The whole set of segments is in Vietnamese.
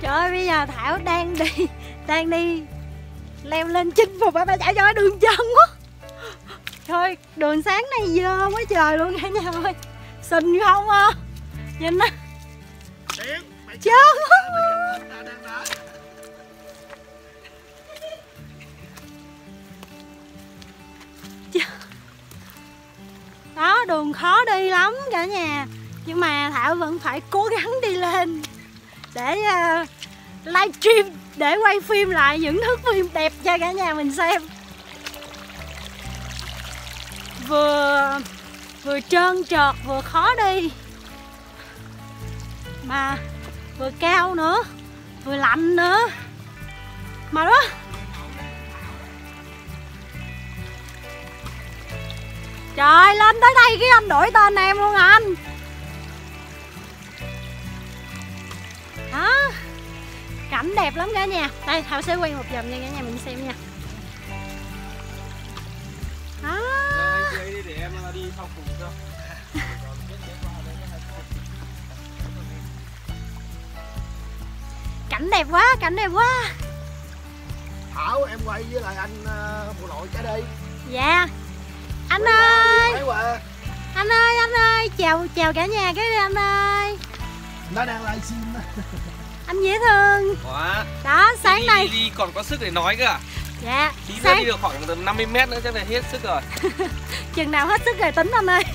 Trời ơi, bây giờ Thảo đang đi leo lên chinh phục ba chạy cho đường chân quá. Thôi đường sáng nay dơ quá trời luôn cả nhà ơi. Xinh không à? Nhìn á. Trơn đó, đường khó đi lắm cả nhà. Nhưng mà Thảo vẫn phải cố gắng đi lên để livestream, để quay phim lại những thước phim đẹp cho cả nhà mình xem. Vừa trơn trượt vừa khó đi, mà vừa cao nữa, vừa lạnh nữa. Mà đó, trời, lên tới đây cái anh đổi tên em luôn à anh. Đó, cảnh đẹp lắm cả nhà. Đây Thảo sẽ quay một vòng cho cả nhà mình xem nha. Đó. Để em đi sau cùng cho. Cảnh đẹp quá, cảnh đẹp quá. Thảo, em quay với lại anh bộ đội cái đi. Dạ. Anh ơi. Anh ơi, chào cả nhà cái đi anh ơi. Nó đang livestream đó. Anh dễ thương. Quá. Đó, sáng nay đi còn có sức để nói cơ à? Dạ. Tí nữa đi được khoảng tầm 50 m nữa chắc là hết sức rồi. Chừng nào hết sức rồi tính anh ơi.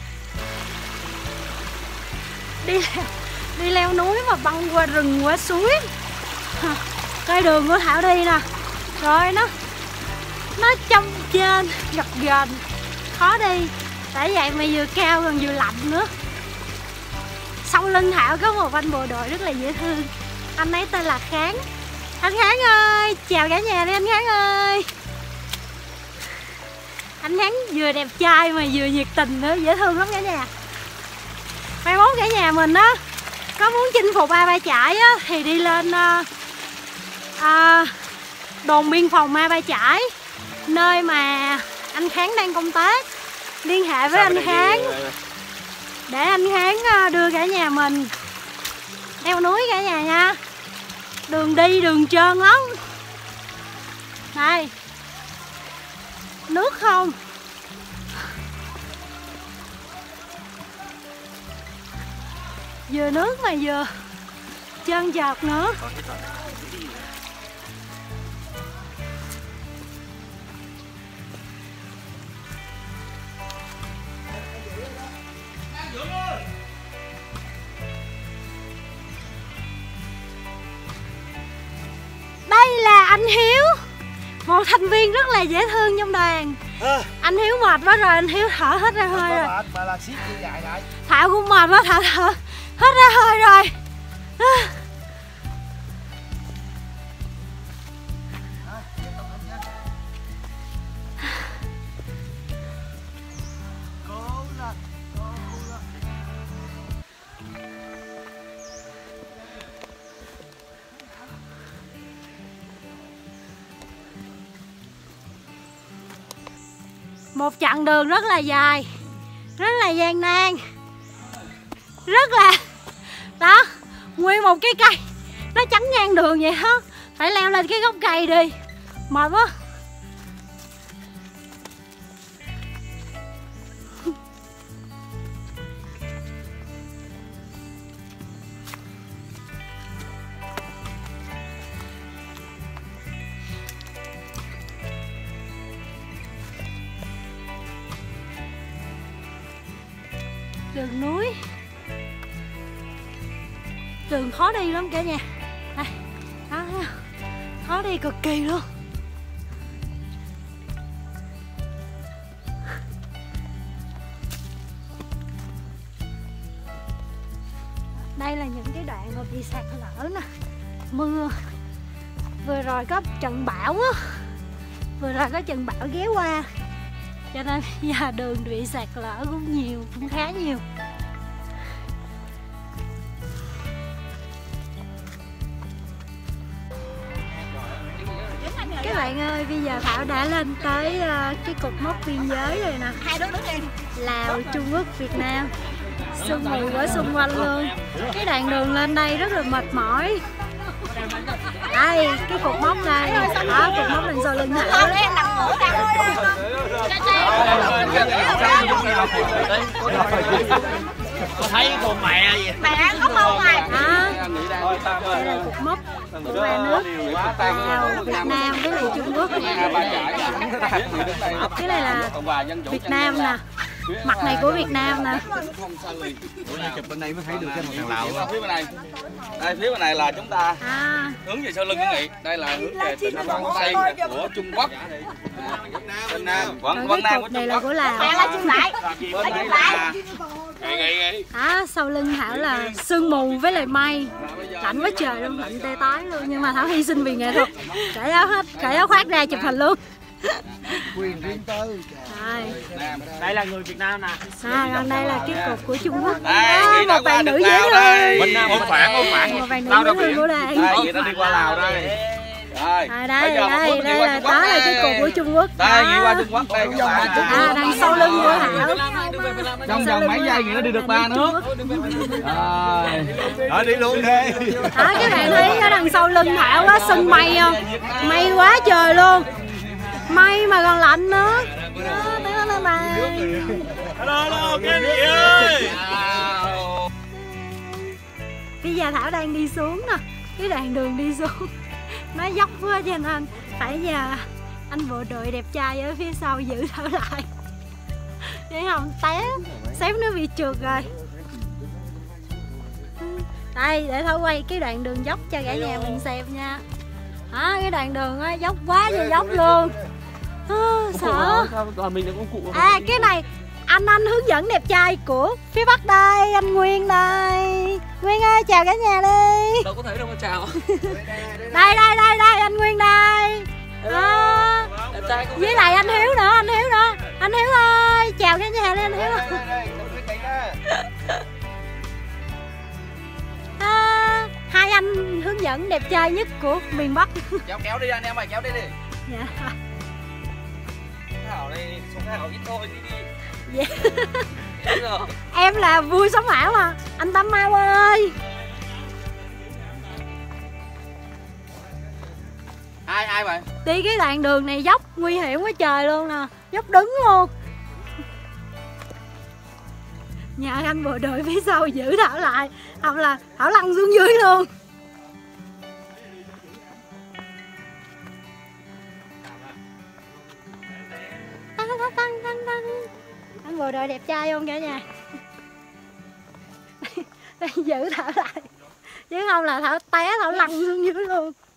Đi leo núi mà băng qua rừng qua suối. Cái đường của Thảo đi nè. Rồi nó trong trên gập ghềnh, khó đi. Tại vậy mà vừa cao còn vừa lạnh nữa. Sau lưng Thảo có một anh bộ đội rất là dễ thương. Anh ấy tên là Kháng. Anh Kháng ơi, chào cả nhà đi anh Kháng ơi. Anh Kháng vừa đẹp trai mà vừa nhiệt tình nữa, dễ thương lắm cả nhà. Mai mốt cả nhà mình á có muốn chinh phục A Ba Chải á thì đi lên đồn biên phòng A Ba Chải, nơi mà anh Kháng đang công tác. Liên hệ với anh Kháng để anh Kháng đưa cả nhà mình leo núi cả nhà nha. Đường đi đường trơn lắm. Đây, nước không. Vừa nước mà vừa trơn trượt nữa. Đây là anh Hiếu, một thành viên rất là dễ thương trong đoàn. Anh Hiếu mệt quá rồi, anh Hiếu thở hết ra hơi rồi. Mà là siết chân dài lại. Thảo cũng mệt quá, thở hết ra hơi rồi. Một chặng đường rất là dài, rất là gian nan, rất là đó, nguyên một cái cây nó chắn ngang đường vậy hết, phải leo lên cái gốc cây đi, mệt quá. Đường núi, đường khó đi lắm cả nhà. Đây, đó, khó đi cực kỳ luôn. Đây là những cái đoạn mà bị sạt lở nè, mưa. Vừa rồi có trận bão á, vừa rồi có trận bão ghé qua, cho nên giờ đường bị sạt lở cũng nhiều, cũng khá nhiều. Các bạn ơi, bây giờ Thảo đã lên tới cái cột mốc biên giới rồi nè. Hai đứa đứng đi. Lào, Trung Quốc, Việt Nam. Sương mù ở xung quanh luôn. Cái đoạn đường lên đây rất là mệt mỏi. Đây, cái cột mốc này, đó, cột mốc đằng sau lưng Thảo. Em nằm ngủ Có thấy con mẹ gì? mẹ có không mày? Đây là cột mốc của ba nước Việt Nam với lại Trung Quốc. Cái này là Việt Nam nè, mặt này của Việt Nam nè. Chụp bên đây mới thấy được cái mặt thằng Lào. Phía bên này. Đây, phía bên này là chúng ta hướng về sau lưng quý vị. Đây là hướng về tỉnh Quảng Tây của Trung Quốc. Bên Nam, Quảng Nam của Này Trung là Quốc. của Lào. Mẹ là chụp lại. Bên đây là Sau lưng Thảo là sương mù với lại mây, lạnh quá trời luôn, lạnh tê tái luôn, nhưng mà Thảo hy sinh vì nghệ thuật, cởi áo hết, cởi áo khoác ra chụp hình luôn. Quyền riêng tư. Đây là người Việt Nam nè. Còn đây là cái cột của Trung Quốc. đây, Một bạn nữ dễ thương. Bên Nam ôm phản. Một bạn nữ dễ thương của đây. Đây, vậy ta đi qua Lào đây. Đây, đây là đó là cái cột của Trung Quốc. Đây, đi qua Trung Quốc đây các bạn. Đằng sau lưng của Thảo. Trong vòng mấy giây nghĩa nó đi được 3 nước. Rồi đi luôn đi. Các bạn thấy ở đằng sau lưng Thảo có sân mây không? Mây quá trời luôn. Mây mà còn lạnh nữa. Hello, cái gì ơi. Bây giờ Thảo đang đi xuống nè. Cái đoạn đường đi xuống nó dốc quá cho nên phải nhờ anh bộ đội đẹp trai ở phía sau giữ Thảo lại, chứ không té xém nó bị trượt rồi. Đây để Thảo quay cái đoạn đường dốc cho cả nhà mình xem nha. Cái đoạn đường á dốc quá trời dốc luôn. Sợ. Cái này anh hướng dẫn đẹp trai của phía Bắc đây, anh Nguyên đây. Nguyên ơi chào cả nhà đi. Đâu có thấy đâu mà chào. Đây anh Nguyên đây. Với lại anh Hiếu nữa, anh Hiếu ơi chào cả nhà đi anh Hiếu. Hai anh hướng dẫn đẹp trai nhất của miền Bắc. Kéo đi anh em ơi, kéo đi. Dạ. Thảo này sống Thảo ít thôi đi. Dạ. Em là vui sống ảo mà anh Tâm Mau ơi. Ai vậy? Đi cái đoạn đường này dốc nguy hiểm quá trời luôn nè, dốc đứng luôn. Nhờ anh bộ đội phía sau giữ Thảo lại, không là Thảo lăn xuống dưới luôn. Anh bộ đội đẹp trai không cả nhà? Đang giữ Thảo lại, chứ không là Thảo té, Thảo lăn xuống dưới luôn.